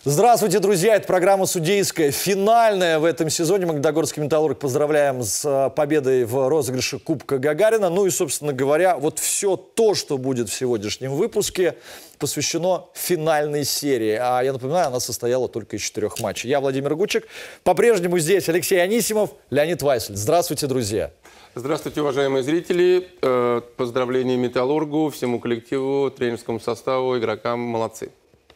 Здравствуйте, друзья! Это программа «Судейская», финальная в этом сезоне. Магнитогорский «Металлург» поздравляем с победой в розыгрыше Кубка Гагарина. Ну и, собственно говоря, вот все то, что будет в сегодняшнем выпуске, посвящено финальной серии. А я напоминаю, она состояла только из 4 матчей. Я Владимир Гучик. По-прежнему здесь Алексей Анисимов, Леонид Вайсель. Здравствуйте, друзья! Здравствуйте, уважаемые зрители. Поздравления «Металлургу», всему коллективу, тренерскому составу, игрокам. Молодцы.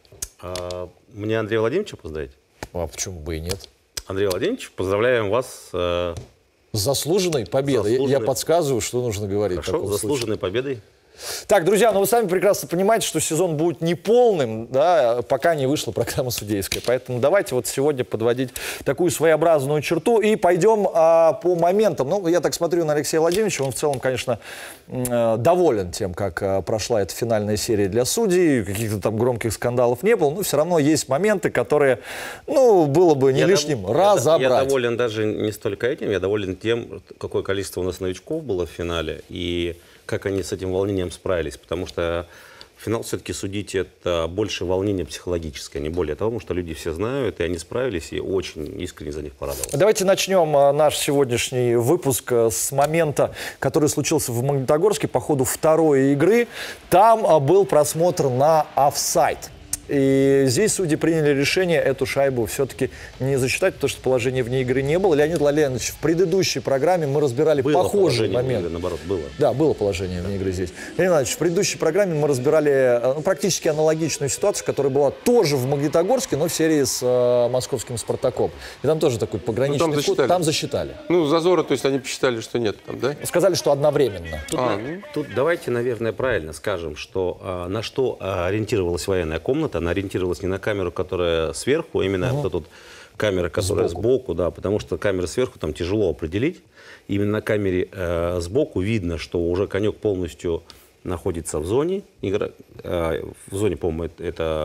Мне Андрея Владимировича поздравить? А почему бы и нет? Андрей Владимирович, поздравляем вас с заслуженной победой. Я подсказываю, что нужно говорить. Хорошо, заслуженной победой. Так, друзья, ну вы сами прекрасно понимаете, что сезон будет неполным, да, пока не вышла программа «Судейская». Поэтому давайте вот сегодня подводить такую своеобразную черту и пойдем по моментам. Ну, я так смотрю на Алексея Владимировича, он в целом, конечно, доволен тем, как прошла эта финальная серия для судей. Каких-то там громких скандалов не было, но все равно есть моменты, которые, ну, было бы не лишним разобрать. Я доволен даже не столько этим, я доволен тем, какое количество у нас новичков было в финале и как они с этим волнением справились, потому что финал все-таки судить это больше волнение психологическое, не более того, потому что люди все знают, и они справились, и очень искренне за них порадовался. Давайте начнем наш сегодняшний выпуск с момента, который случился в Магнитогорске по ходу второй игры. Там был просмотр на офсайд. И здесь судьи приняли решение эту шайбу все-таки не засчитать, потому что положения вне игры не было. Леонид Владимирович, в предыдущей программе мы разбирали похожий момент. Наоборот, было. Да, было положение вне игры здесь. Леонид Владимирович, в предыдущей программе мы разбирали практически аналогичную ситуацию, которая была тоже в Магнитогорске, но в серии с московским «Спартаком». И там тоже такой пограничный ход. Там засчитали. Ну, зазора, то есть они посчитали, что нет там, да? Сказали, что одновременно. Тут давайте, наверное, правильно скажем, что на что ориентировалась военная комната. Она ориентировалась не на камеру, которая сверху, а именно вот эту камеру, которая сбоку, да, потому что камера сверху там тяжело определить. Именно на камере сбоку видно, что уже конек полностью находится в зоне. В зоне, по-моему, это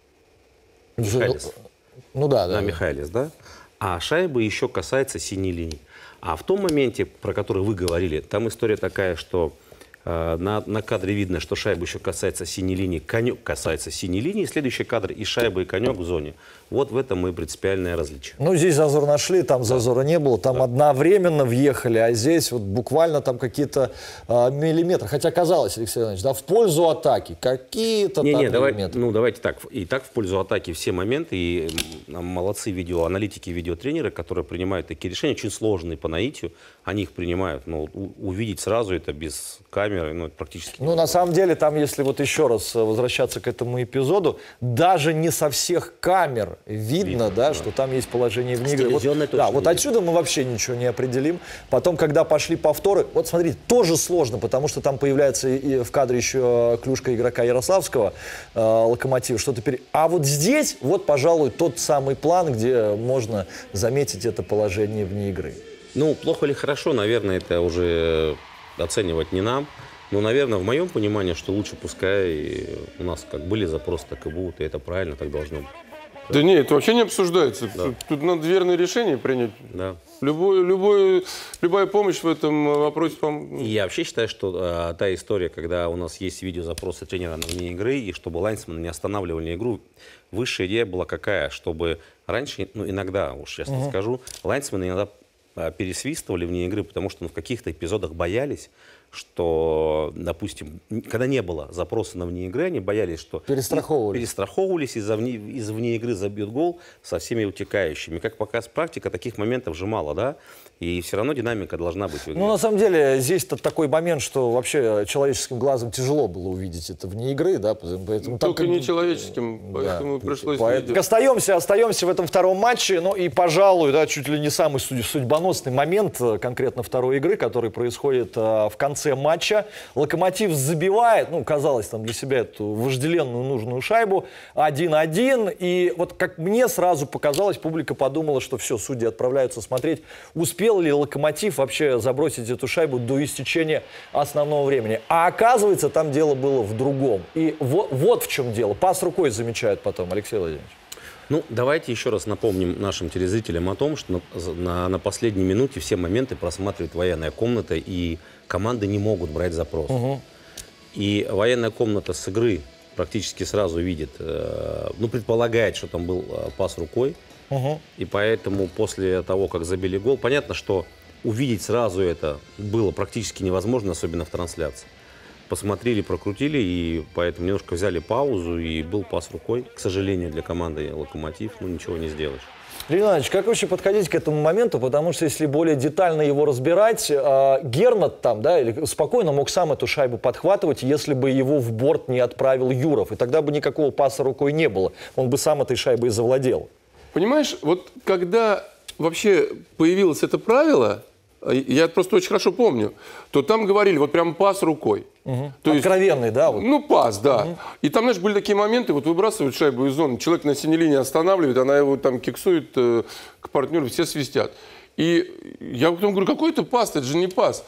Михайлис. Ну да, да. Михайлис, да. А шайба еще касается синей линии. А в том моменте, про который вы говорили, там история такая, что на кадре видно, что шайба еще касается синей линии, конек касается синей линии. Следующий кадр и шайба, и конек в зоне. Вот в этом и принципиальное различие. Ну, здесь зазор нашли, там зазора не было. Там одновременно въехали, а здесь вот буквально там какие-то миллиметры. Хотя казалось, Алексей Иванович, да, в пользу атаки. Какие-то там миллиметры. Ну, давайте так. И так в пользу атаки все моменты. И молодцы видеоаналитики, видеотренеры, которые принимают такие решения, очень сложные по наитию. Они их принимают. Но увидеть сразу это без камеры, ну, практически. Ну, на самом деле, там, если вот еще раз возвращаться к этому эпизоду, даже не со всех камер видно, да, что там есть положение вне игры. Вот отсюда мы вообще ничего не определим. Потом, когда пошли повторы, вот смотрите, тоже сложно, потому что там появляется и в кадре еще клюшка игрока Ярославского, Локомотива, что-то А вот здесь, вот, пожалуй, тот самый план, где можно заметить это положение вне игры. Ну, плохо или хорошо, наверное, это уже оценивать не нам. Но, наверное, в моем понимании, что лучше пускай у нас как были запросы, так и будут, и это правильно, так должно быть. Да нет, это вообще не обсуждается. Да. Тут надо верное решение принять. Да. Любая помощь в этом вопросе. Я вообще считаю, что та история, когда у нас есть видеозапросы тренера вне игры, и чтобы лайнсмены не останавливали игру, высшая идея была какая? Чтобы раньше, ну иногда, уж честно скажу, лайнсмены иногда пересвистывали вне игры, потому что в каких-то эпизодах боялись, что, допустим, когда не было запроса на вне игры, они боялись, что перестраховывались из вне игры забьют гол со всеми утекающими. Как показывает практика, таких моментов же мало, да? И все равно динамика должна быть в игре. Ну, на самом деле, здесь такой момент, что вообще человеческим глазом тяжело было увидеть это вне игры, да? Поэтому только там, не человеческим, поэтому пришлось видеть. Остаемся в этом втором матче, ну и, пожалуй, да, чуть ли не самый судьбоносный момент конкретно второй игры, который происходит в конце матча. Локомотив забивает, ну, казалось, там для себя эту вожделенную нужную шайбу, 1-1, и вот как мне сразу показалось, публика подумала, что все, судьи отправляются смотреть, успел ли Локомотив вообще забросить эту шайбу до истечения основного времени. А оказывается, там дело было в другом. И вот в чем дело. Пас рукой замечают потом, Алексей Владимирович. Ну, давайте еще раз напомним нашим телезрителям о том, что на последней минуте все моменты просматривает военная комната, и команды не могут брать запрос. И военная комната с игры практически сразу видит, ну, предполагает, что там был пас рукой. И поэтому после того, как забили гол, понятно, что увидеть сразу это было практически невозможно, особенно в трансляции. Посмотрели, прокрутили, и поэтому немножко взяли паузу, и был пас рукой. К сожалению, для команды «Локомотив», ну, ничего не сделаешь. Леонид Иванович, как вообще подходить к этому моменту? Потому что если более детально его разбирать, Гернат там, да, или спокойно мог сам эту шайбу подхватывать, если бы его в борт не отправил Юров. И тогда бы никакого паса рукой не было. Он бы сам этой шайбой и завладел. Понимаешь, вот когда вообще появилось это правило, я просто очень хорошо помню, то там говорили, вот прям пас рукой. То Откровенный, есть, да? Вот. Ну, пас, да. И там, знаешь, были такие моменты, вот выбрасывают шайбу из зоны, человек на синей линии останавливает, она его там киксует к партнеру, все свистят. И я потом говорю, какой это пас, это же не пас.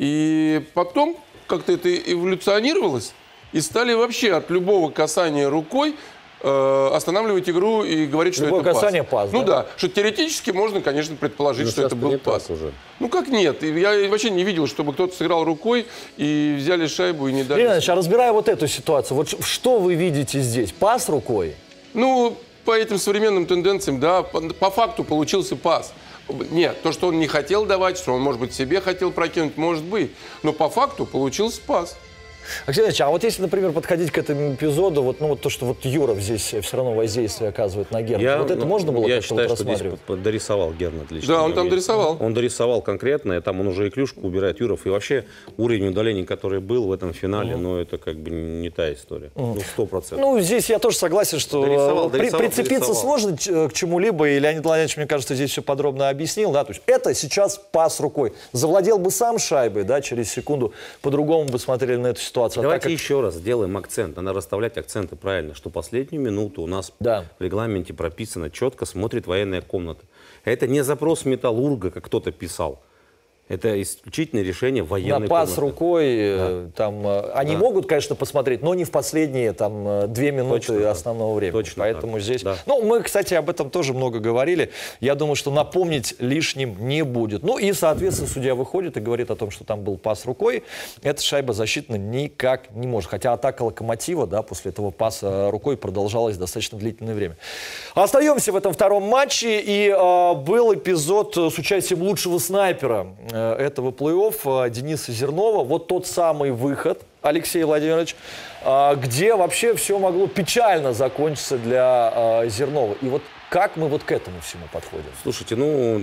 И потом как-то это эволюционировалось, и стали вообще от любого касания рукой останавливать игру и говорить, что Любое это касание пас. пас, Ну да? да, что теоретически можно, конечно, предположить, что это был пас. Уже. Ну как нет? Я вообще не видел, чтобы кто-то сыграл рукой и взяли шайбу и не дали. Леонид Иванович, а разбирая вот эту ситуацию, вот что вы видите здесь? Пас рукой? Ну, по этим современным тенденциям, да, по факту получился пас. Нет, то, что он не хотел давать, что он, может быть, себе хотел прокинуть, может быть. Но по факту получился пас. Алексей Иванович, а вот если, например, подходить к этому эпизоду, вот, ну, вот то, что вот Юров здесь все равно воздействие оказывает на Гернат, вот это можно было Я как-то считаю, вот что здесь рассматривать? дорисовал Гернат отлично. Да, он там дорисовал. Он дорисовал конкретно, и там он уже и клюшку убирает Юров. И вообще уровень удаления, который был в этом финале, ну, это как бы не та история. Ну, 100%. Ну, здесь я тоже согласен, что прицепиться сложно к чему-либо, и Леонид Владимирович, мне кажется, здесь все подробно объяснил, да, то есть это сейчас пас рукой. Завладел бы сам шайбой, да, через секунду по-другому бы смотрели на эту ситуацию. Давайте еще раз сделаем акцент. Надо расставлять акценты правильно, что последнюю минуту у нас в регламенте прописано четко смотрит военная комната. Это не запрос Металлурга, как кто-то писал. Это исключительное решение военной комнаты. На пас рукой, там, они могут, конечно, посмотреть, но не в последние там 2 минуты Точно основного времени. Точно Поэтому так. здесь... Да. Ну, мы, кстати, об этом тоже много говорили. Я думаю, что напомнить лишним не будет. Ну и, соответственно, судья выходит и говорит о том, что там был пас рукой. Эта шайба защитно никак не может. Хотя атака Локомотива, да, после этого паса рукой продолжалась достаточно длительное время. Остаемся в этом втором матче. И был эпизод с участием лучшего снайпера этого плей-офф Дениса Зернова. Вот тот самый выход, Алексей Владимирович, где вообще все могло печально закончиться для Зернова. И вот как мы вот к этому всему подходим? Слушайте,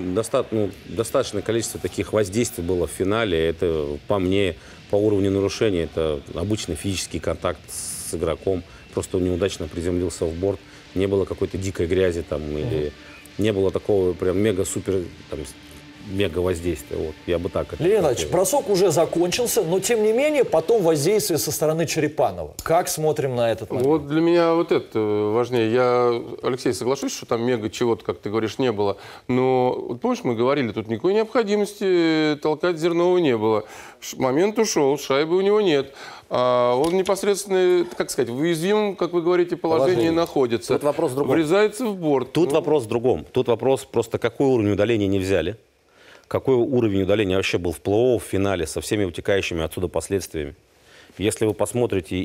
достаточное количество таких воздействий было в финале. Это, по мне, по уровню нарушения, это обычный физический контакт с игроком. Просто он неудачно приземлился в борт. Не было какой-то дикой грязи там, или не было такого прям мега-супер мега воздействие. Вот, я бы так это... Леонид Иванович, бросок уже закончился, но тем не менее потом воздействие со стороны Черепанова. Как смотрим на этот момент? Вот для меня вот это важнее. Я, Алексей, соглашусь, что там мега чего-то, как ты говоришь, не было. Но, вот помнишь, мы говорили, тут никакой необходимости толкать Зернова не было. Момент ушел, шайбы у него нет. Он непосредственно, как сказать, в уязвимом, как вы говорите, положении находится. Тут вопрос в другом. Врезается в борт. Тут вопрос в другом. Тут вопрос просто, какой уровень удаления не взяли. Какой уровень удаления вообще был в плей-офф, в финале, со всеми вытекающими отсюда последствиями. Если вы посмотрите,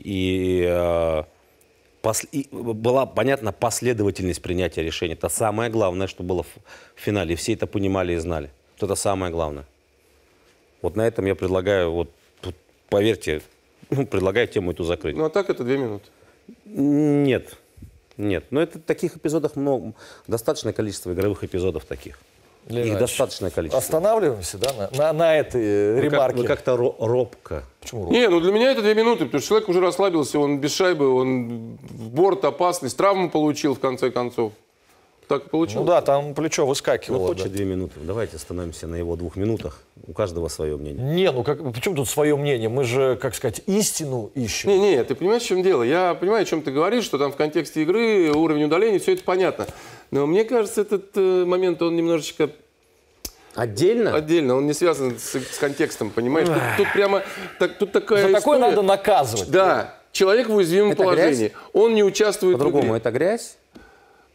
была понятна последовательность принятия решения. Это самое главное, что было в финале. Все это понимали и знали. Вот это самое главное. Вот на этом я предлагаю, вот тут, поверьте, предлагаю тему эту закрыть. Ну а так это 2 минуты. Нет. Но это таких эпизодов много. Достаточное количество игровых эпизодов таких. Их достаточное количество. Останавливаемся, да, на этой ремарке. Вы как-то робко. Почему робко? Не, ну для меня это 2 минуты, потому что человек уже расслабился, он без шайбы, он в борт опасность, травму получил в конце концов. Так и получилось. Ну да, там плечо выскакивало. Хочет 2 минуты. Давайте остановимся на его 2 минутах. У каждого свое мнение. Не, почему тут свое мнение? Мы же, как сказать, истину ищем. Не, ты понимаешь, в чем дело? Я понимаю, о чем ты говоришь, что там в контексте игры, уровень удаления, все это понятно. Но мне кажется, этот момент, он немножечко... Отдельно? Отдельно, он не связан с контекстом, понимаешь? Тут прямо, тут такая За такое история. надо наказывать. Да, человек в уязвимом Это положении. грязь? Он не участвует в По-другому, игре. это грязь?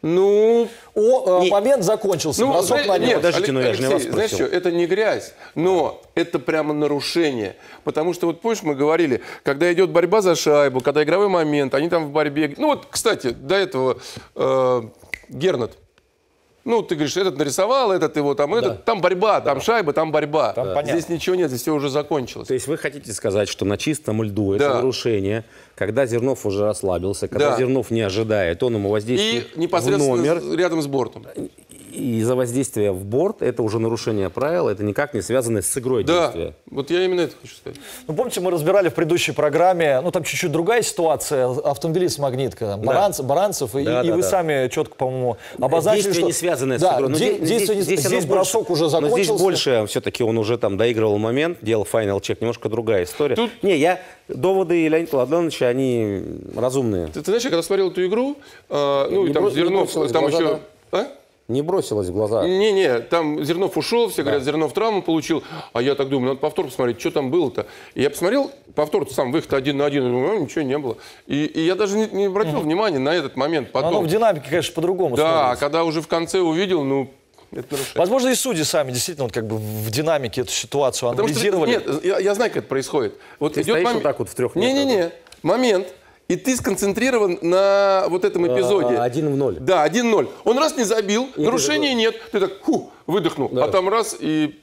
Ну, момент закончился, бросок на него. нет, Подождите, но я же не вас знаешь спросил. что, это не грязь, но это прямо нарушение. Потому что, вот помнишь, мы говорили, когда идет борьба за шайбу, когда игровой момент, они там в борьбе... Ну вот, кстати, до этого Гернат. Ну, ты говоришь, этот нарисовал, этот его там, этот. Там борьба, там шайба, там борьба. Там Здесь ничего нет, здесь все уже закончилось. То есть вы хотите сказать, что на чистом льду это Да. нарушение, когда Зернов уже расслабился, когда Да. Зернов не ожидает, он ему воздействует И непосредственно в номер, рядом с бортом. и из-за воздействия в борт это уже нарушение правил, это никак не связано с игрой Да, действия. вот я именно это хочу сказать. Ну, помните, мы разбирали в предыдущей программе, ну, там чуть-чуть другая ситуация, автомобилист «Магнитка», там, Баранцев, и вы сами четко, по-моему, обозначили, Действие что... не связанное с Да, игрой. Но здесь оно бросок уже Но закончился. здесь больше все-таки он уже там доигрывал момент, делал файнал чек, немножко другая история. Доводы Леонида Владимировича, они разумные. Ты знаешь, я когда смотрел эту игру, ну, и там Зернов, там еще... Не бросилось в глаза. Не-не, там Зернов ушел, все говорят, Зернов травму получил. А я так думаю, надо повтор посмотреть, что там было-то. И я посмотрел, повтор сам, выход 1 на 1, думаю, ничего не было. И я даже не обратил внимания на этот момент потом. Оно в динамике, конечно, по-другому Да, смотрится. когда уже в конце увидел, ну, это нарушение. Возможно, и судьи сами действительно вот как бы в динамике эту ситуацию Потому что, анализировали. нет, я знаю, как это происходит. Вот Ты идет стоишь момент. вот так вот в 3 метрах. Не-не-не, момент. И ты сконцентрирован на вот этом эпизоде. 1-0. Да, 1-0. Он раз не забил, нарушения нет. Ты так, выдохнул. Да. А там раз и...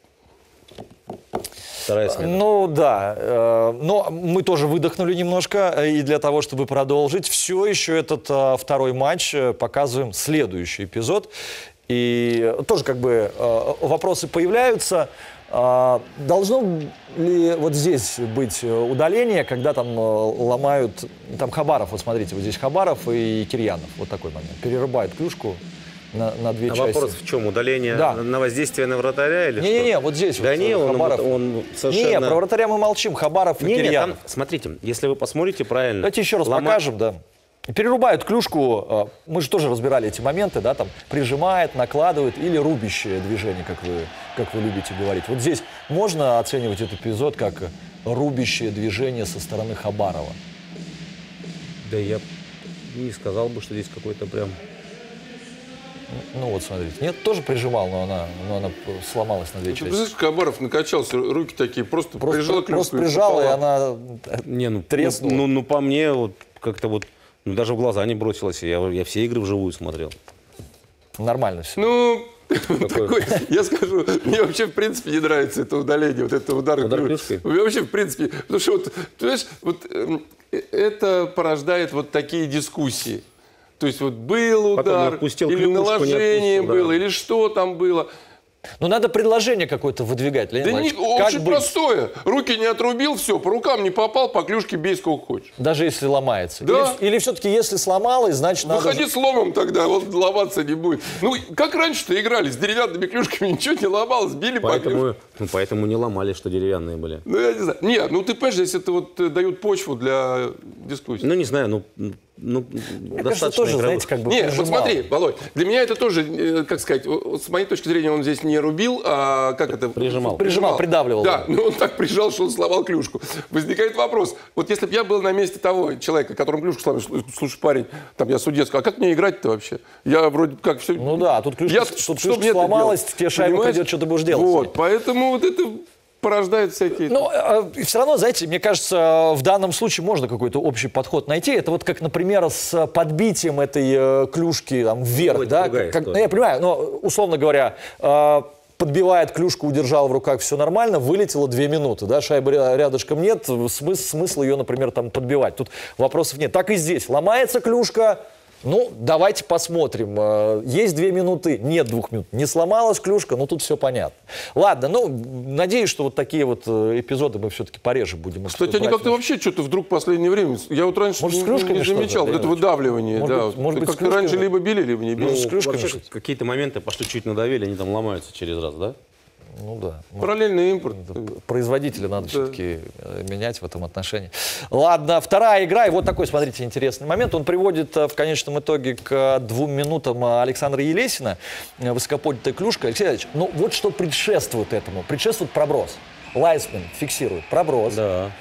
Вторая смена. Ну да, но мы тоже выдохнули немножко, и для того, чтобы продолжить, все еще этот второй матч показываем следующий эпизод. И тоже как бы вопросы появляются. Должно ли вот здесь быть удаление, когда там ломают, там Хабаров, вот смотрите, вот здесь Хабаров и Кирьянов, вот такой момент, перерубают клюшку на две части. Вопрос в чем? Удаление Да. на воздействие на вратаря или Не-не-не, что? вот здесь Да вот не, Хабаров. он совершенно... Не, про вратаря мы молчим, Хабаров и Не, Кирьянов. там, смотрите, если вы посмотрите правильно... Давайте еще раз покажем, да. Перерубают клюшку, мы же тоже разбирали эти моменты, да, там прижимает, накладывает или рубящее движение, как вы любите говорить. Вот здесь можно оценивать этот эпизод как рубящее движение со стороны Хабарова? Да я не сказал бы, что здесь какой-то прям... Ну вот, смотрите. Нет, тоже прижимал, но она сломалась на две Ты части. знаешь, Хабаров накачался, руки такие, просто прижал клюшку. Просто прижала, и она Не, ну, треснула. ну, по мне, вот как-то вот, ну, даже в глаза не бросилось. Я все игры вживую смотрел. Нормально все. Ну, такой, я скажу, мне вообще в принципе не нравится это удаление, вот это удар клюшкой? Вообще в принципе, потому что вот, ты знаешь, вот это порождает вот такие дискуссии. То есть вот был Потом удар, отпустил или клюшку, не наложение отпустил, да. было, или что там было. Ну, надо предложение какое-то выдвигать, Леонид Да не, Иванович. Как очень быть? простое. Руки не отрубил, все, по рукам не попал, по клюшке бей сколько хочешь. Даже если ломается. Да. Или все-таки, если сломалось, значит, надо... Выходи с ломом тогда, вот ломаться не будет. Ну, как раньше-то играли, с деревянными клюшками ничего не ломалось, били по клюшке. Поэтому не ломали, что деревянные были. Ну, я не знаю. Нет, ну ты понимаешь, здесь это вот дают почву для дискуссии. Ну, не знаю, ну Мне кажется, достаточно тоже, игровых. знаете, как бы Нет, прижимал. вот смотри, Володь, для меня это тоже, как сказать, с моей точки зрения, он здесь не рубил, а как это? Прижимал. Прижимал, придавливал. Да, но он так прижал, что он сломал клюшку. Возникает вопрос, вот если бы я был на месте того человека, которому клюшку сломал, слушай, парень, там я судья сказал, а как мне играть-то вообще? Я вроде как все... Ну да, тут клюшка, Что клюшка мне-то сломалась, делать? тебе шайба Понимаешь? придет, что ты будешь делать. Вот, поэтому вот это порождает всякие... Ну, все равно, знаете, мне кажется, в данном случае можно какой-то общий подход найти. Это вот как, например, с подбитием этой клюшки там, вверх. Ну, это Да? другая история. Ну, я понимаю, но, условно говоря, подбивает клюшку, удержал в руках, все нормально, вылетело 2 минуты. Да? Шайбы рядышком нет, смысла ее, например, там подбивать. Тут вопросов нет. Так и здесь. Ломается клюшка. Ну, давайте посмотрим. Есть 2 минуты, нет 2 минут. Не сломалась клюшка, ну тут все понятно. Ладно, ну, надеюсь, что вот такие вот эпизоды мы все-таки пореже будем. Кстати, они как-то вообще что-то вдруг в последнее время... Я вот раньше Может, с клюшками не что-то, замечал. Вот это Леонид? выдавливание. Может Да, быть, может быть, с как-то раньше клюшками? либо били, либо не били. Ну, с клюшками Вообще, что-то. какие-то моменты пошли чуть надавили, они там ломаются через раз, да? Ну да. Параллельный импорт. Производителя надо все-таки менять в этом отношении. Ладно, вторая игра. И вот такой, смотрите, интересный момент. Он приводит в конечном итоге к 2 минутам Александра Елесина. Высокоподнятая клюшка. Алексей Ильич, ну вот что предшествует этому. Предшествует проброс. Лайсман фиксирует проброс. Да.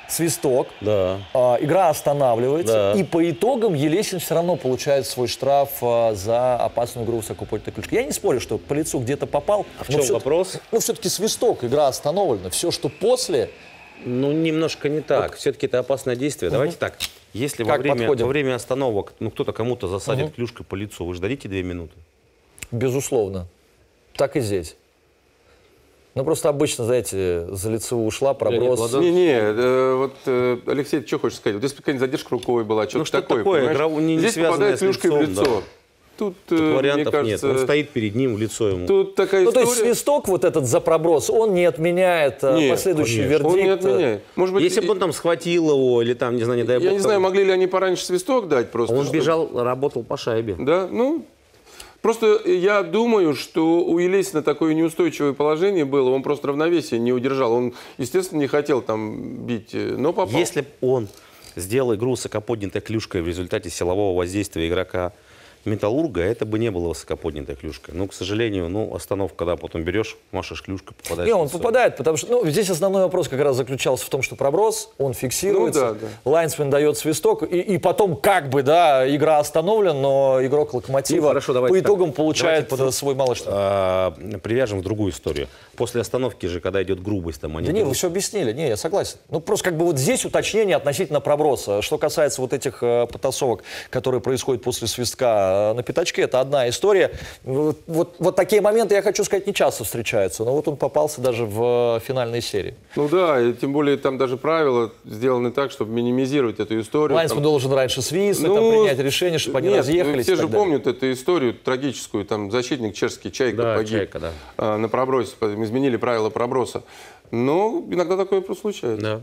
свисток, Да. игра останавливается, Да. и по итогам Елесин все равно получает свой штраф за опасную игру высокоподнятой клюшкой. Я не спорю, что по лицу где-то попал. В чем вопрос? Ну, все-таки свисток, игра остановлена. Все, что после... Ну, немножко не так. Все-таки это опасное действие. Давайте так. Если во время остановок кто-то кому-то засадит клюшкой по лицу, вы же дадите 2 минуты? Безусловно. Так и здесь. Ну, просто обычно, знаете, за лицо ушла, проброс. Вот, Алексей, ты что хочешь сказать? Вот если бы какая-нибудь задержка рукой была, что-то такое, не здесь попадает клюшкой в лицо. Да. Тут вариантов мне кажется, нет. Он стоит перед ним, в лицо ему. Тут такая Ну, история. то есть свисток вот этот за проброс, он не отменяет последующий вердикт. Он не отменяет. Может быть, если бы он там схватил его, или там, не знаю, не дай бог. Я не знаю, могли ли они пораньше свисток дать просто. Он бежал, работал по шайбе. Да, ну... Просто я думаю, что у Елесина такое неустойчивое положение было, он просто равновесие не удержал. Он, естественно, не хотел там бить, но попал. Если бы он сделал игру высокоподнятой клюшкой в результате силового воздействия игрока Металлурга, это бы не было высокоподнятой клюшкой. Но, к сожалению, остановка, когда потом берешь, машешь клюшкой, попадаешь. Не, он попадает, потому что здесь основной вопрос как раз заключался в том, что проброс, он фиксируется, лайнсмен дает свисток, и потом как бы, игра остановлена, но игрок Локомотива по итогам получает свой малый штраф. Привяжем в другую историю. После остановки же, когда идет грубость, там они... Да вы все объяснили, я согласен. Ну, просто как бы вот здесь уточнение относительно проброса. Что касается вот этих потасовок, которые происходят после свистка на пятачке, это одна история. Вот такие моменты, я хочу сказать, не часто встречаются, но вот он попался даже в финальной серии. Ну да, и тем более там даже правила сделаны так, чтобы минимизировать эту историю. Лайнсмен должен раньше свистнуть, принять решение, чтобы они разъехались. Все же помнят эту историю трагическую, там защитник чешский Чайка погиб на пробросе, изменили правила проброса. Но иногда такое просто случается. Да.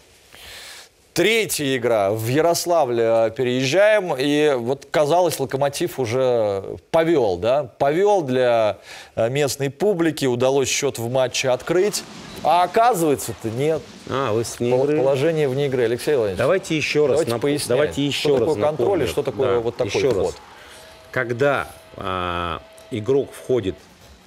Третья игра. В Ярославле переезжаем, и вот, казалось, Локомотив уже повел, повел для местной публики, удалось счет в матче открыть, а оказывается-то нет. Вы с вне игры? Положение вне игры. Алексей Владимирович, давайте еще раз напомним. Что такое контроль и что такое вот такой ход. Когда игрок входит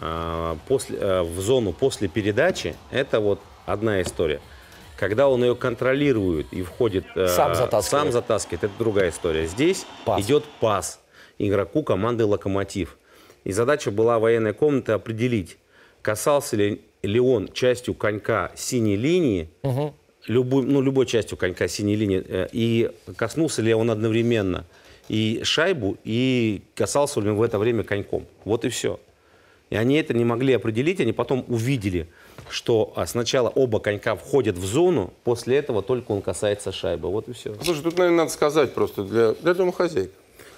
в зону после передачи, это вот одна история. Когда он ее контролирует и входит, сам затаскивает, это другая история. Здесь идет пас игроку команды «Локомотив». И задача была военной комнаты определить, касался ли он частью конька синей линии, любой частью конька синей линии, и коснулся ли он одновременно и шайбу, и касался ли он в это время коньком. Вот и все. И они это не могли определить, они потом увидели, что сначала оба конька входят в зону, после этого только он касается шайбы. Вот и все. Слушай, тут, наверное, надо сказать просто для домохозяйки,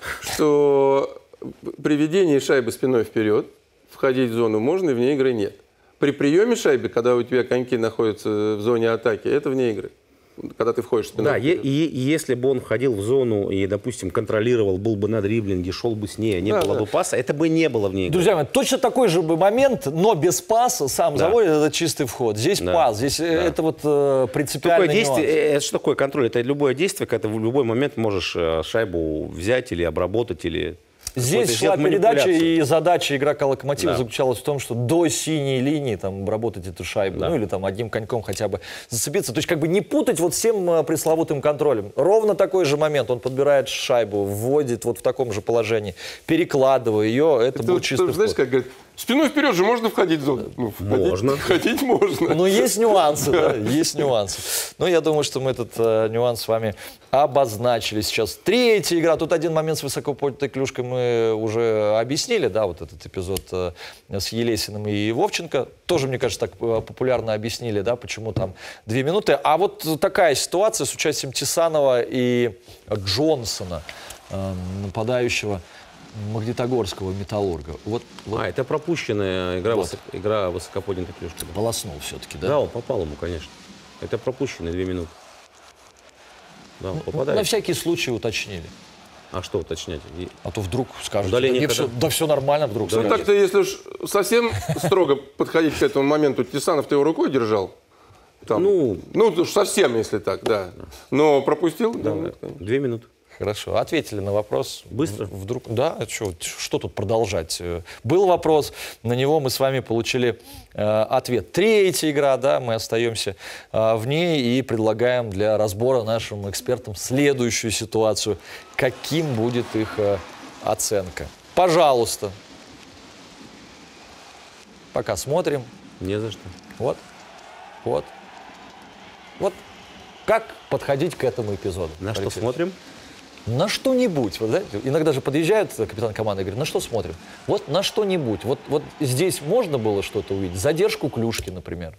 что при ведении шайбы спиной вперед входить в зону можно и вне игры нет. При приеме шайбы, когда у тебя коньки находятся в зоне атаки, это вне игры. Когда ты входишь спиной вперед. И если бы он входил в зону и, допустим, контролировал, был бы на дриблинге, шел бы с ней, не было бы паса, это бы не было вне игры. Друзья мои, точно такой же момент, но без паса сам заводит, это чистый вход. Здесь пас, здесь это вот принципиальный нюанс. Это что такое контроль? Это любое действие, когда ты в любой момент можешь шайбу взять или обработать, или... Здесь шла передача, и задача игрока Локомотива заключалась в том, что до синей линии обработать эту шайбу, или одним коньком хотя бы зацепиться. То есть как бы не путать вот с тем пресловутым контролем. Ровно такой же момент. Он подбирает шайбу, вводит вот в таком же положении, перекладывая ее, это был чистый вход. Знаешь, как говорят, спиной вперед же можно входить в зону? Можно. Входить можно. Но есть нюансы, есть нюансы. Но я думаю, что мы этот нюанс с вами обозначили сейчас. Третья игра. Тут один момент с высокоподнятой клюшкой мы уже объяснили, вот этот эпизод с Елесиным и Вовченко. Тоже, мне кажется, так популярно объяснили, почему там 2 минуты. А вот такая ситуация с участием Тисанова и Джонсона, нападающего Магнитогорского «Металлурга». Это пропущенная игра высокоподнятой клюшкой. Полоснул все-таки, да? Да, он попал ему, конечно. Это пропущенные 2 минуты. Да, он попадает. На всякий случай уточнили. А что уточнять? А то вдруг скажут, все нормально, вдруг. Ну так-то, если уж совсем строго подходить к этому моменту, Тисанов-то его рукой держал. Там. Ну, совсем, если так, да. Но пропустил? Да, 2 минуты. хорошо. Ответили на вопрос. Быстро? Вдруг, да, что тут продолжать? Был вопрос, на него мы с вами получили ответ. Третья игра, да, мы остаемся в ней и предлагаем для разбора нашим экспертам следующую ситуацию. Каким будет их оценка? Пожалуйста. Пока смотрим. Не за что. Вот. Как подходить к этому эпизоду? На что Алексей? смотрим? На что-нибудь. Вот, знаете, иногда же подъезжает капитан команды и говорит, на что смотрим? Вот на что-нибудь. Вот здесь можно было что-то увидеть? Задержку клюшки, например.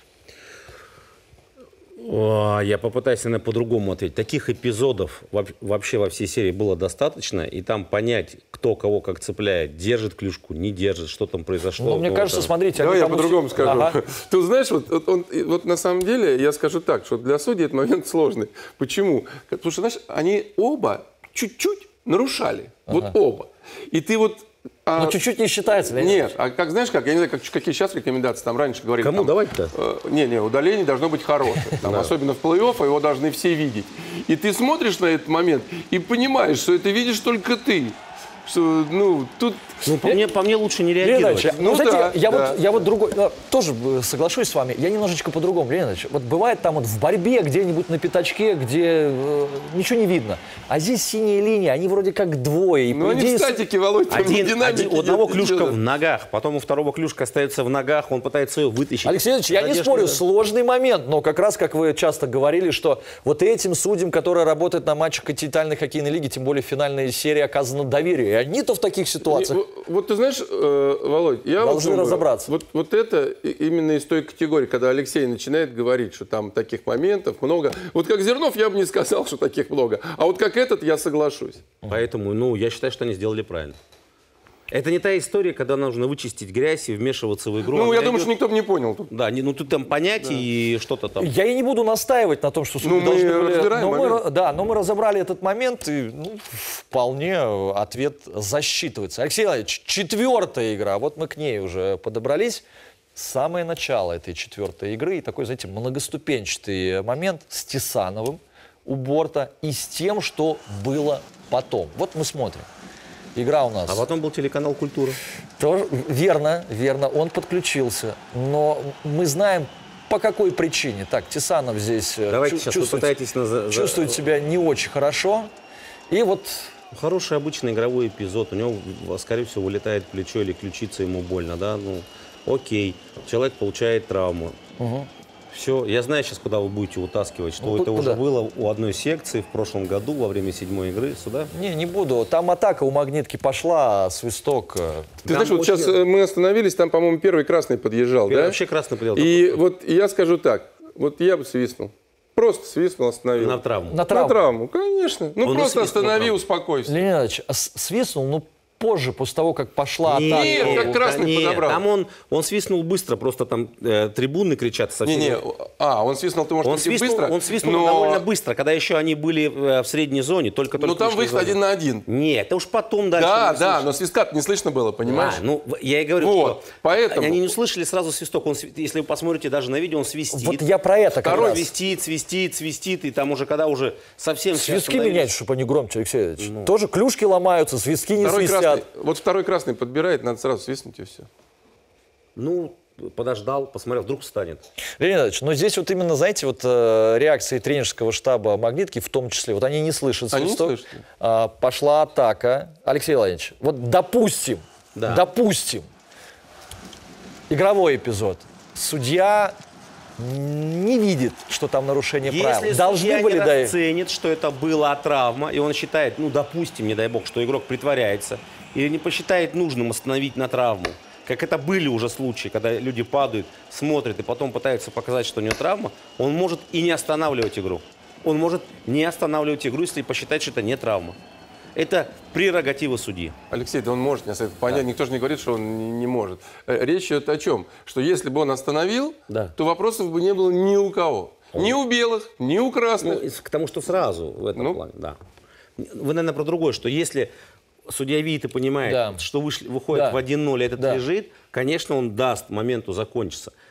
Я попытаюсь, наверное, по-другому ответить. Таких эпизодов вообще во всей серии было достаточно, и там понять, кто кого как цепляет, держит клюшку, не держит, что там произошло. Ну, мне кажется, смотрите... Давай я по-другому скажу. Ага. Ты знаешь, вот на самом деле, я скажу так, что для судей этот момент сложный. Почему? Потому что, знаешь, они оба чуть-чуть нарушали. Вот оба. И ты вот... Но чуть-чуть не считается, Леонид Нет, а как, знаешь как, я не знаю, какие сейчас рекомендации, там раньше говорили... Кому там, давать-то? Удаление должно быть хорошее. Там, особенно в плей-офф, его должны все видеть. И ты смотришь на этот момент и понимаешь, что это видишь только ты. Что, тут... По мне лучше не реагировать. Знаете, я вот другой, тоже соглашусь с вами, я немножечко по-другому, Леонид Ильич. Вот бывает там вот в борьбе где-нибудь на пятачке, где ничего не видно, а здесь синие линии, они вроде как двое. И Ну, они в статике, Володь, там динамики у одного нет, клюшка ничего. в ногах, потом у второго клюшка остается в ногах, он пытается ее вытащить. Алексей Ильич, я не Задержка, спорю, да. сложный момент, но как раз, как вы часто говорили, что вот этим судьям, которые работают на матчах континентальной хоккейной лиги, тем более финальной серии, оказано доверие. И они-то в таких ситуациях... Вот ты знаешь, Володь, я Должны думаю, разобраться. Вот это именно из той категории, когда Алексей начинает говорить, что там таких моментов много. Вот как Зернов я бы не сказал, что таких много. А вот как этот я соглашусь. Поэтому, я считаю, что они сделали правильно. Это не та история, когда нужно вычистить грязь и вмешиваться в игру. Ну, Она я думаю, идет- что никто бы не понял тут. Да, тут там понять и что-то там. Я и не буду настаивать на том, что судьи Ну, мы должны были... разбираем момент. Но мы разобрали этот момент, и вполне ответ засчитывается. Алексей Владимирович, четвертая игра, вот мы к ней уже подобрались. Самое начало этой четвертой игры, и такой, знаете, многоступенчатый момент с Тисановым у борта и с тем, что было потом. Вот мы смотрим. Игра у нас... А потом был телеканал «Культура». Тоже, верно, он подключился. Но мы знаем, по какой причине. Так, Тисанов здесь Давайте сейчас вы пытаетесь... чувствует себя не очень хорошо. И вот... Хороший обычный игровой эпизод. У него, скорее всего, вылетает плечо или ключица, ему больно, да? Окей. Человек получает травму. Все. Я знаю сейчас, куда вы будете утаскивать, что это куда? уже было у одной секции в прошлом году во время 7-й игры. Сюда? Не буду. Там атака у Магнитки пошла, а свисток... Ты знаешь, вот сейчас мы остановились, там, по-моему, первый красный подъезжал, да? Вообще красный подъезжал. И вот я скажу так, вот я бы свистнул. Просто свистнул, остановил. На травму. На травму. На травму, конечно. Ну, Он просто свистнул останови, травму. успокойся. Леонид Ильич, свистнул, позже, после того, как пошла атака. Нет, как красный подобрал. Там он свистнул быстро, просто там трибуны кричат совсем. Он свистнул, ты можешь Он идти свистнул, быстро. он свистнул но... довольно быстро, когда еще они были в средней зоне, только Ну, там вышли выход из зоны. 1 на 1. Нет, это уж потом дальше. Да, не да, слышно. но свистка не слышно было, понимаешь? Я и говорю, Вот, что поэтому- они не услышали сразу свисток. Если вы посмотрите даже на видео, он свистит. Вот я про это как Второй раз. свистит, и там уже, когда совсем... все Свистки остановились. меняйте, чтобы они громче, Алексей Ильич. Тоже клюшки ломаются, свистки не Второй свистят. красный, вот второй красный подбирает, надо сразу свистнуть и все. Подождал, посмотрел, вдруг встанет. Леонид Ильич, но здесь вот именно, знаете, вот реакции тренерского штаба Магнитки, в том числе, вот они не слышат Они не свисток. слышат. Пошла атака. Алексей Владимирович, вот допустим, игровой эпизод. Судья не видит, что там нарушение правил. Если судья не расценит, что это была травма, и он считает, допустим, не дай бог, что игрок притворяется, или не посчитает нужным остановить на травму, как это были уже случаи, когда люди падают, смотрят и потом пытаются показать, что у него травма, он может и не останавливать игру. Он может не останавливать игру, если посчитать, что это не травма. Это прерогатива судьи. Алексей, да он может, понять, никто же не говорит, что он не может. Речь идет о чем? Что если бы он остановил, то вопросов бы не было ни у кого. Ни у белых, ни у красных. К тому, что сразу в этом плане, да. Вы, наверное, про другое, что если судья видит и понимает, что выходит в 1-0, и этот лежит, конечно, он даст моменту закончиться.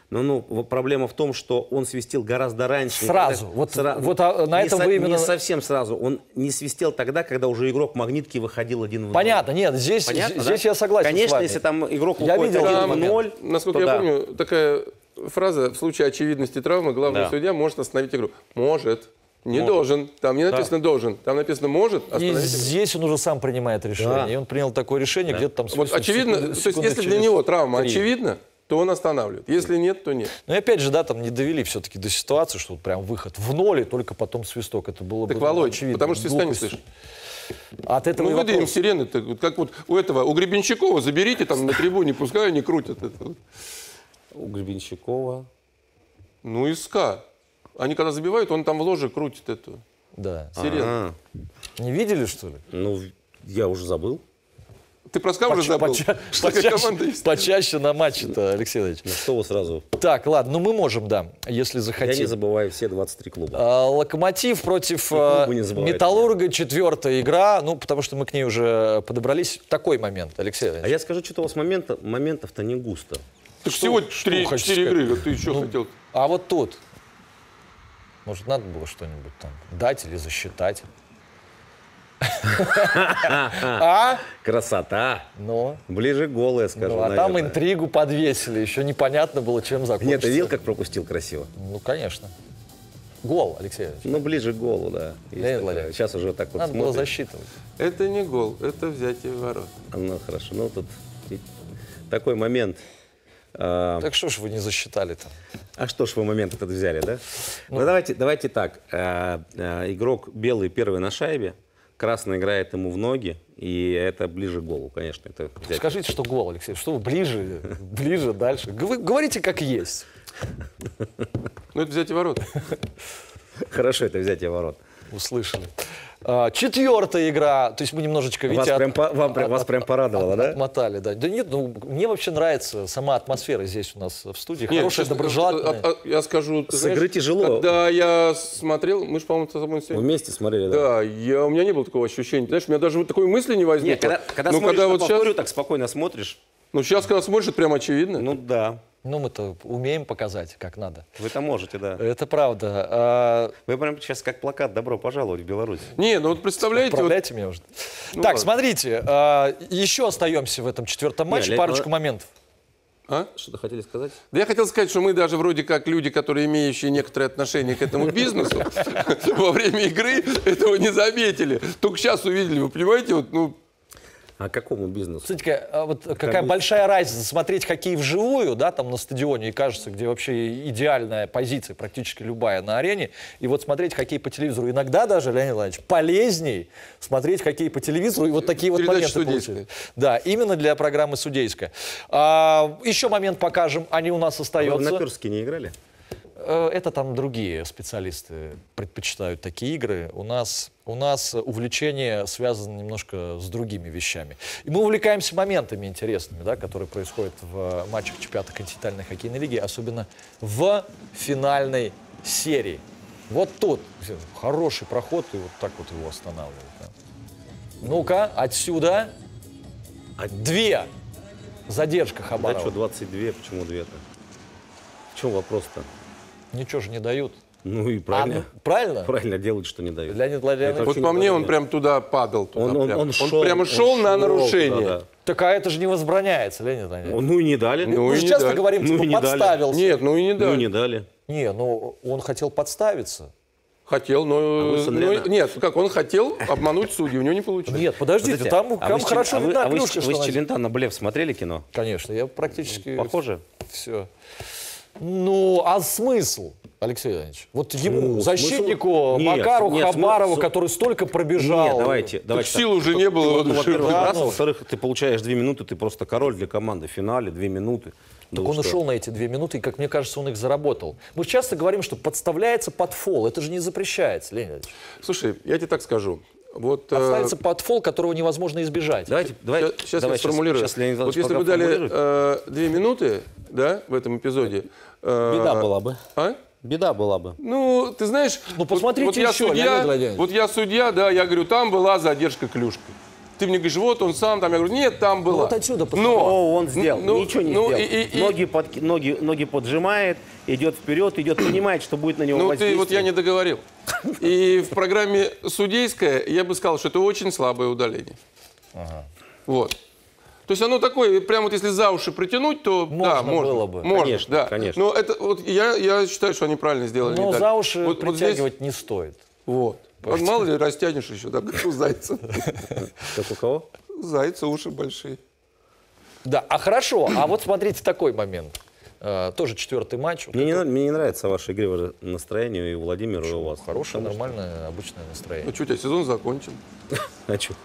Проблема в том, что он свистел гораздо раньше. Сразу. На этом вы именно... Не совсем сразу. Он не свистел тогда, когда уже игрок магнитки выходил 1-0. Понятно, нет, здесь я согласен Конечно, с вами. если там игрок Я выходит видел 1-0, насколько я помню, такая фраза: в случае очевидности травмы главный судья может остановить игру. Может. Не должен. Там не написано должен. Там написано может. И здесь он уже сам принимает решение. Да. И он принял такое решение где-то там... Вот очевидно, то есть если для него травма очевидна, то он останавливает. Если нет, то нет. Ну и опять же, да, там не довели все-таки до ситуации, что вот прям выход в ноль и только потом свисток. Это было Так, бы Володь, очевидно. потому что свистка не слышишь. От этого выдаем сирены. Как вот у Гребенщикова заберите там на трибуне, пускай они крутят это. У Гребенщикова... Ну, из СКА. Они когда забивают, он там в ложе крутит эту сирену. Не видели, что ли? Ну, я уже забыл. Ты про СКА уже забыл? Почаще на матче-то, Алексей Ильич. Ну, что вы сразу? Так, ладно, ну мы можем, да, если захотим. Я не забываю все 23 клуба. Локомотив против Металлурга, 4-я игра, ну, потому что мы к ней уже подобрались. Такой момент, Алексей Ильич. А я скажу, что у вас моментов-то не густо. Так всего 4 игры, ты еще хотел? А вот тут, может, надо было что-нибудь там дать или засчитать? Красота. Но. Ближе голы, я скажу. А там интригу подвесили, еще непонятно было, чем закончится. Нет, ты видел, как пропустил красиво? Ну, конечно. Гол, Алексей Ильич. Ну, ближе к голу, да. Сейчас уже так вот надо было засчитывать. Это не гол, это взятие ворот. Ну, хорошо. Ну, тут такой момент. Так что ж вы не засчитали-то? А что ж вы момент этот взяли, да? Ну, давайте так. Игрок белый первый на шайбе, красный играет ему в ноги, и это ближе к голу, конечно. Это скажите, что гол, Алексей, что вы ближе, дальше. Говорите, как есть. Ну, это взятие ворот. Хорошо, это взятие ворот. Услышали. 4-я игра, то есть мы немножечко, видите, вас прям порадовало, да? Отмотали, да. Да нет, ну, мне вообще нравится сама атмосфера здесь у нас в студии, хорошая, доброжелательная. Я скажу, с игры тяжело. Когда я смотрел, мы же, по-моему, с тобой сегодня... Вместе смотрели, да? Да, у меня не было такого ощущения. Знаешь, у меня даже вот такой мысли не возникло. Нет, когда смотришь на повторю, так спокойно смотришь. Ну, сейчас, когда смотришь, это прям очевидно. Ну, да. Ну, мы-то умеем показать, как надо. Вы-то можете, да. Это правда. Вы прям сейчас как плакат «Добро пожаловать в Беларусь». Не, ну вот представляете... Отправляйте меня уже. Ну, так, ладно. Смотрите, еще остаемся в этом 4-м матче, парочку моментов. Что-то хотели сказать? Да я хотел сказать, что мы даже вроде как люди, которые имеющие некоторые отношения к этому бизнесу, во время игры этого не заметили. Только сейчас увидели, вы понимаете, вот, ну... А какому бизнесу? Смотрите, вот какая большая разница смотреть хоккей вживую, да, там на стадионе, и кажется, где вообще идеальная позиция, практически любая на арене, и вот смотреть хоккей по телевизору. Иногда даже, Леонид Владимирович, полезней смотреть хоккей по телевизору и вот такие вот моменты получить. Да, именно для программы «Судейская». Еще момент покажем, они у нас остаются. Вы в наперске не играли? Это там другие специалисты предпочитают такие игры. У нас увлечение связано немножко с другими вещами. И мы увлекаемся моментами интересными, да, которые происходят в матчах чемпионата континентальной хоккейной лиги, особенно в финальной серии. Вот тут хороший проход, и вот так вот его останавливают. Да. Ну-ка, отсюда 2. Задержка Хабарова. Да что, 22, почему 2-то? В чем вопрос-то? Ничего же не дают. Ну и правильно. Правильно? Правильно делают, что не дают. Леонид Владимирович. Вот по мне он прям туда падал. Он прямо шел на нарушение. Да. Так а это же не возбраняется, Леонид Владимирович. Ну и не дали. Мы же часто говорим, типа, подставился. Нет, ну и не дали. Ну не дали. Не, ну он хотел подставиться. Хотел, но... Нет, как, он хотел обмануть судью, у него не получилось. Нет, подождите, там хорошо видна клюшка. Вы с Челентано Блеф смотрели кино? Конечно, я практически... Похоже? Все. Ну, а смысл, Алексей Леонидович? Вот ему, защитнику Макару Хабарову, который столько пробежал. Нет, давайте. Так сил уже не было. Во-вторых, ты получаешь 2 минуты, ты просто король для команды в финале, 2 минуты. Так он ушел на эти 2 минуты, и, как мне кажется, он их заработал. Мы часто говорим, что подставляется под фол. Это же не запрещается, Леонид Ильич. Слушай, я тебе так скажу. Вот, подставляется под фол, которого невозможно избежать. Сейчас я сформулирую. Вот если бы дали 2 минуты, да, в этом эпизоде... Беда была бы. А? Беда была бы. Ну, ты знаешь... Ну, посмотрите вот я еще, судья, да, я говорю, там была задержка клюшкой. Ты мне говоришь, вот он сам там. Я говорю, нет, там было. Вот отсюда Но он сделал, ничего не сделал. И- Ноги поджимает, идет вперед, идет, понимает, что будет на него Ну, воздействие. вот я не договорил. И в программе судейская я бы сказал, что это очень слабое удаление. Вот. То есть оно такое, прям вот если за уши притянуть, то да, Можно можно. было бы. Можно, Конечно, да. конечно. Но это вот я считаю, что они правильно сделали. Но не так. за уши Вот здесь- притягивать не стоит. Вот. Вот мало ли растянешь еще, да, как у зайца. Как у кого? Зайца уши большие. Да, а хорошо, а вот смотрите такой момент. Тоже 4-й матч. Вот Мне это не нравится ваше игривое настроение и у Владимира, и у вас. хорошее, нормальное, обычное настроение. Ну что, у тебя сезон закончен. А чё?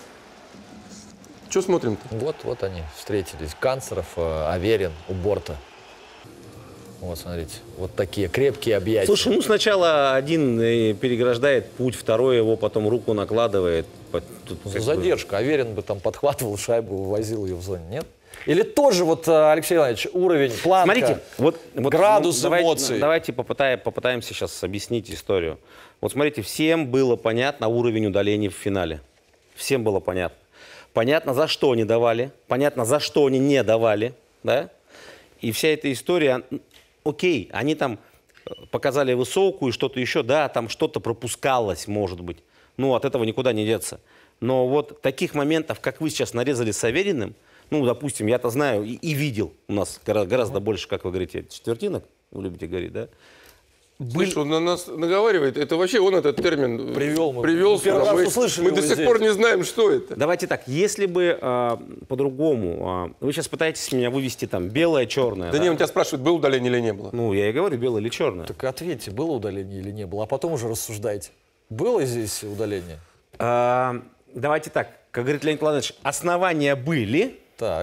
Что смотрим-то? Вот они встретились. Канцеров, Аверин у борта. Вот, смотрите, вот такие крепкие объятия. Слушай, ну сначала один переграждает путь, второй его потом руку накладывает. Тут как бы- Задержка. Аверин бы там подхватывал шайбу, вывозил ее в зоне, нет? Или тоже вот, Алексей Иванович, уровень, планка, Смотрите, вот градус давайте, эмоций. Давайте попытаемся сейчас объяснить историю. Вот смотрите, всем было понятно уровень удалений в финале. Всем было понятно. Понятно, за что они давали, понятно, за что они не давали, да? И вся эта история, окей, они там показали высокую и что-то еще, да, там что-то пропускалось, может быть. Ну, от этого никуда не деться. Но вот таких моментов, как вы сейчас нарезали с Авериным, ну, допустим, я-то знаю и видел, у нас гораздо больше, как вы говорите, четвертинок, вы любите говорить, да? Слышь, он на нас наговаривает. Это вообще он этот термин Привел. привел Первый сюда. раз услышали Мы до его сих здесь. пор не знаем, что это. Давайте так, если бы по-другому, вы сейчас пытаетесь меня вывести там белое, черное. Да не, он тебя спрашивает, было удаление или не было. Ну, я и говорю, белое или черное. Так ответьте, было удаление или не было, а потом уже рассуждайте. Было здесь удаление? Давайте так, как говорит Леонид Владимирович, основания были,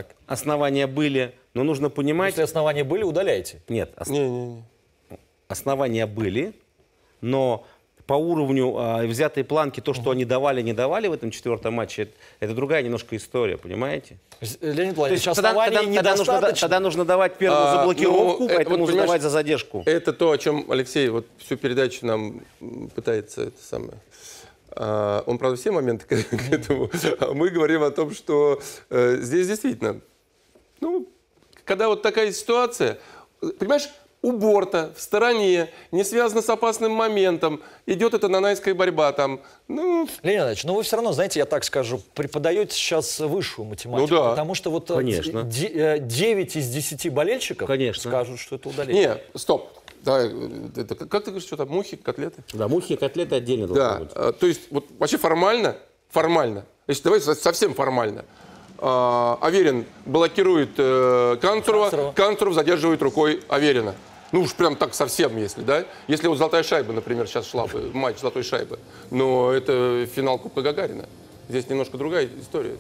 но нужно понимать... Если основания были, удаляйте. Нет, Не-не-не. основания были, но по уровню взятой планки, то, что они давали, не давали в этом 4-м матче, это другая немножко история, понимаете? Леонид То есть Владимирович, оснований недостаточно. тогда нужно давать первую заблокировку, ну, это поэтому вот, нужно понимаешь, давать за задержку. Это то, о чем Алексей вот всю передачу нам пытается это самое. Он, правда, все моменты к этому. А мы говорим о том, что здесь действительно, ну, когда вот такая ситуация, понимаешь, у борта, в стороне, не связано с опасным моментом, идет эта нанайская борьба там, ну... Леонид Ильич, ну вы все равно, знаете, я так скажу, преподаете сейчас высшую математику. Ну да. Потому что вот Конечно. 9 из 10 болельщиков Конечно. скажут, что это удаление. Не, стоп. Давай, это, как ты говоришь, что там, мухи, котлеты? Да, мухи и котлеты отдельно должны Да, быть. то есть вот вообще формально, если давай совсем формально, Аверин блокирует Канцурова, Канцуров задерживает рукой Аверина. Ну уж прям так совсем, если, да? Если вот золотая шайба, например, сейчас шла бы, матч золотой шайбы, но это финал Кубка Гагарина. Здесь немножко другая история.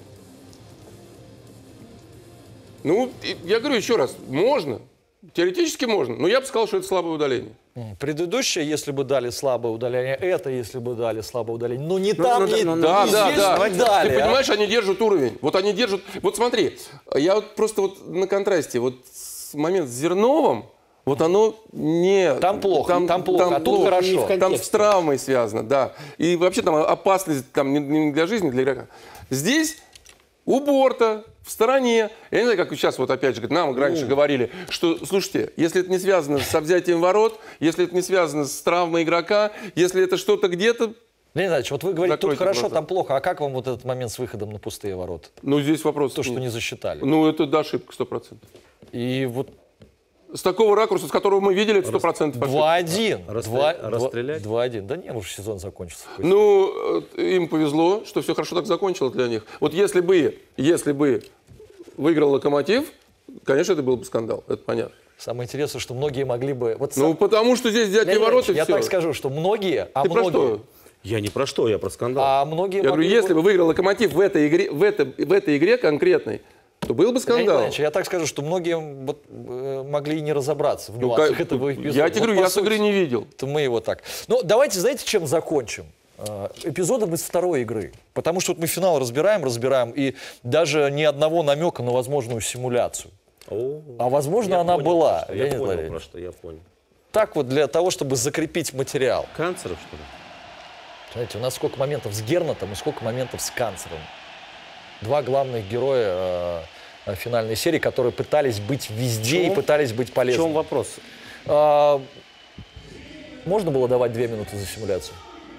Ну, я говорю еще раз, можно, теоретически можно, но я бы сказал, что это слабое удаление. Предыдущее, если бы дали слабое удаление, это если бы дали слабое удаление. Но не там, не Да, не да, здесь да. не дали. Ты понимаешь, они держат уровень. Вот они держат. Вот смотри, я вот просто вот на контрасте, вот момент с Зерновым, вот оно не... Там плохо, там плохо, а тут хорошо. Там с травмой связано, да. И вообще там опасность там, не для жизни, для игрока. Здесь у борта, в стороне. Я не знаю, как сейчас вот опять же, нам раньше говорили, что, слушайте, если это не связано со взятием ворот, если это не связано с травмой игрока, если это что-то где-то... Леонид Ильич, вот вы говорите, тут Закройте хорошо, глаза. там плохо. А как вам вот этот момент с выходом на пустые ворота? Ну, здесь вопрос... То, что не засчитали. Ну, это да, ошибка 100%. И вот С такого ракурса, с которого мы видели, это 100% ошибка. 2-1. Расстрелять? 2-1. Да не, уже сезон закончился. Ну, им повезло, что все хорошо так закончилось для них. Вот если бы выиграл Локомотив, конечно, это был бы скандал, это понятно. Самое интересное, что многие могли бы... Вот Ну, потому что здесь взять Леонид ворота, Ильич, я все. так скажу, что многие... Ты про что? Я не про что, я про скандал. А многие Я говорю, могли если бы выиграл Локомотив в этой игре конкретной, то был бы Леонид скандал. Ильич, я так скажу, что многие вот, могли и не разобраться в Ну, нюансах этого эпизода. я тебе Вот, говорю, по я с игры сути, не видел. то мы его так. Ну, давайте, знаете, чем закончим? Эпизодом из второй игры. Потому что вот мы финал разбираем, и даже ни одного намека на возможную симуляцию. А возможно, Я она понял, была. Я Леонид понял, Валерьевич. про что, я понял. Так вот, для того, чтобы закрепить материал. Канцеров, что ли? Знаете, у нас сколько моментов с Гернатом и сколько моментов с Канцером. Два главных героя финальной серии, которые пытались быть везде и пытались быть В полезными. чем вопрос? Можно было давать 2 минуты за симуляцию?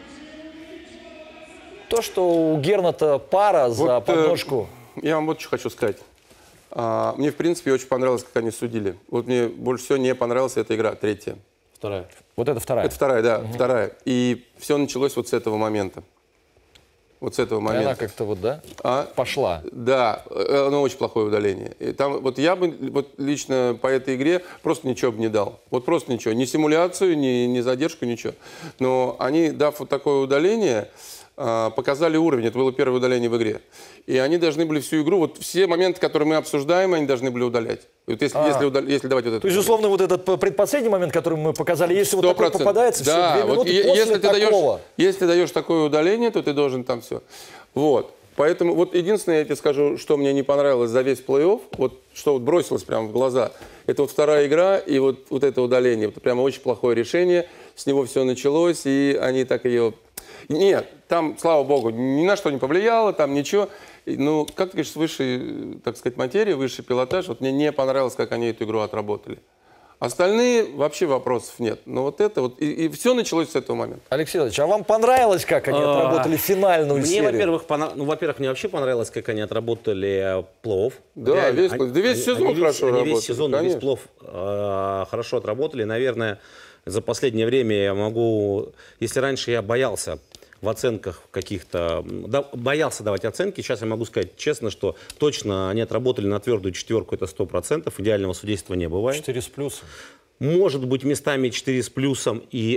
То, что у Герната пара за подножку... Я вам вот что хочу сказать. Мне, в принципе, очень понравилось, как они судили. Вот мне больше всего не понравилась эта игра, третья. Вторая. Вот это вторая. Это вторая, да, вторая. И все началось вот с этого момента. Вот с этого И момента. она как-то вот, да, А? пошла. Да, оно очень плохое удаление. И там, вот я бы вот лично по этой игре просто ничего бы не дал. Вот просто ничего. Ни симуляцию, ни задержку, ничего. Но они, дав вот такое удаление, показали уровень. Это было первое удаление в игре. И они должны были всю игру, вот все моменты, которые мы обсуждаем, они должны были удалять. Вот если давать вот это. То есть, условно, вот этот предпоследний момент, который мы показали, если вот такой 100%. попадается, да, все, 2 вот минуты после такого. если даешь такое удаление, то ты должен там все. Вот. Поэтому вот единственное, я тебе скажу, что мне не понравилось за весь плей-офф, вот что вот бросилось прямо в глаза, это вот вторая игра и вот это удаление. Это прямо очень плохое решение. С него все началось, и они так ее... Нет, там, слава богу, ни на что не повлияло, там ничего. Ну, как ты говоришь, высшей, так сказать, материи, высший пилотаж, вот мне не понравилось, как они эту игру отработали. Остальные вообще вопросов нет. Но вот это вот, и все началось с этого момента. Алексей Иванович, а вам понравилось, как они отработали финальную серию? Мне, во-первых, мне вообще понравилось, как они отработали плей-офф. Да, Реально, весь сезон хорошо работали. Весь сезон, весь плей-офф хорошо отработали. Наверное, за последнее время я могу... Если раньше я боялся в оценках каких-то... боялся давать оценки. Сейчас я могу сказать честно, что точно они отработали на твердую четверку, это 100%. Идеального судейства не бывает. 4 с плюсом. Может быть, местами 4 с плюсом. И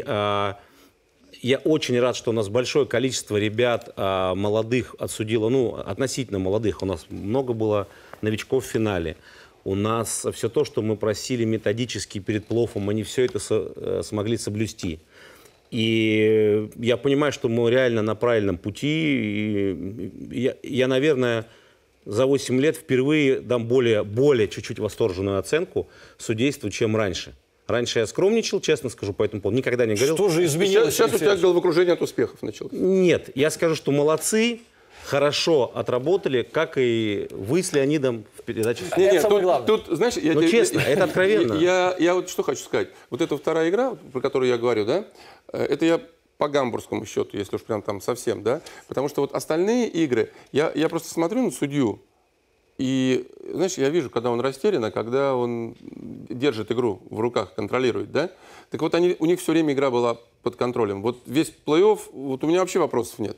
я очень рад, что у нас большое количество ребят молодых отсудило. Ну, относительно молодых. У нас много было новичков в финале. У нас все то, что мы просили методически перед плей-оффом, они все это смогли соблюсти. И я понимаю, что мы реально на правильном пути. И я, наверное, за 8 лет впервые дам более чуть-чуть восторженную оценку судейству, чем раньше. Раньше я скромничал, честно скажу, по этому поводу. Никогда не говорил. Что же изменилось? Сейчас у тебя головокружение от успехов началось. Нет, я скажу, что молодцы. Хорошо отработали, как и вы с Леонидом в передаче. Это самое главное. Тут, знаешь, честно, это откровенно. Я вот что хочу сказать. Вот эта вторая игра, про которую я говорю, да, это я по гамбургскому счету, если уж прям там совсем, да, потому что вот остальные игры, я просто смотрю на судью, и, знаешь, я вижу, когда он растерян, а когда он держит игру в руках, контролирует, да, так вот у них все время игра была под контролем. Вот весь плей-офф, вот у меня вообще вопросов нет.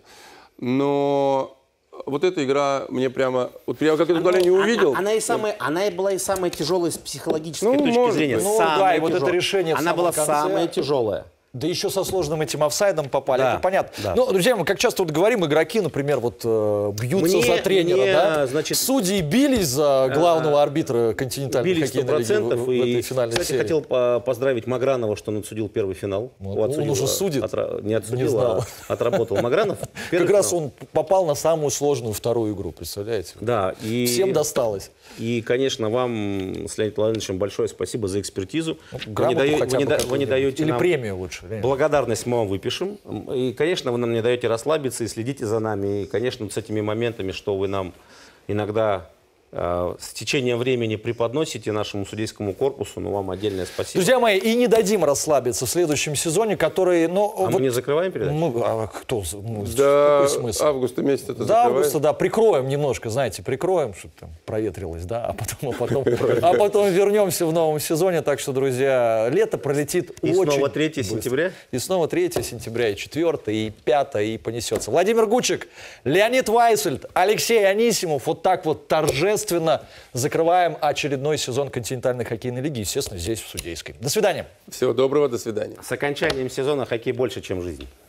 Но вот эта игра мне прямо... Вот я как это удаление увидел... Она и была и самая тяжелая с психологической точки может зрения. быть. Ну да, и вот это решение в Она самом была конце. самая тяжелая. Да еще со сложным этим офсайдом попали, Да, это понятно. да. Ну, друзья, мы как часто вот говорим, игроки, например, вот бьются за тренера, да? Значит, судьи бились за главного арбитра континентальной били хоккейной лиги 100%. в этой финальной Кстати, серии. хотел поздравить Магранова, что он отсудил первый финал. Он уже судит? Не отсудил, Не знал. отработал Магранов. Как раз он попал на самую сложную вторую игру, представляете? Да, и... Всем досталось. И, конечно, вам с Леонидом Владимировичем большое спасибо за экспертизу. Грамоту хотя бы Вы не даете или нам... премию лучше. Благодарность мы вам выпишем. И, конечно, вы нам не даете расслабиться и следите за нами. И, конечно, вот с этими моментами, что вы нам иногда с течением времени преподносите нашему судейскому корпусу, ну, вам отдельное спасибо. Друзья мои, и не дадим расслабиться в следующем сезоне, который... Ну, А мы не закрываем передачу? Кто? Ну, До какой смысл? августа месяца это До закрываем. августа, да, прикроем немножко, знаете, прикроем, чтобы там проветрилось, да, а потом вернемся в новом сезоне. Так что, друзья, лето пролетит И очень снова 3 быстро. сентября? И снова 3 сентября, и 4, и 5, и понесется. Владимир Гучик, Леонид Вайсельд, Алексей Анисимов. Вот так вот торжественно закрываем очередной сезон континентальной хоккейной лиги, естественно, здесь, в Судейской. До свидания. Всего доброго, до свидания. С окончанием сезона хоккей больше, чем жизнь.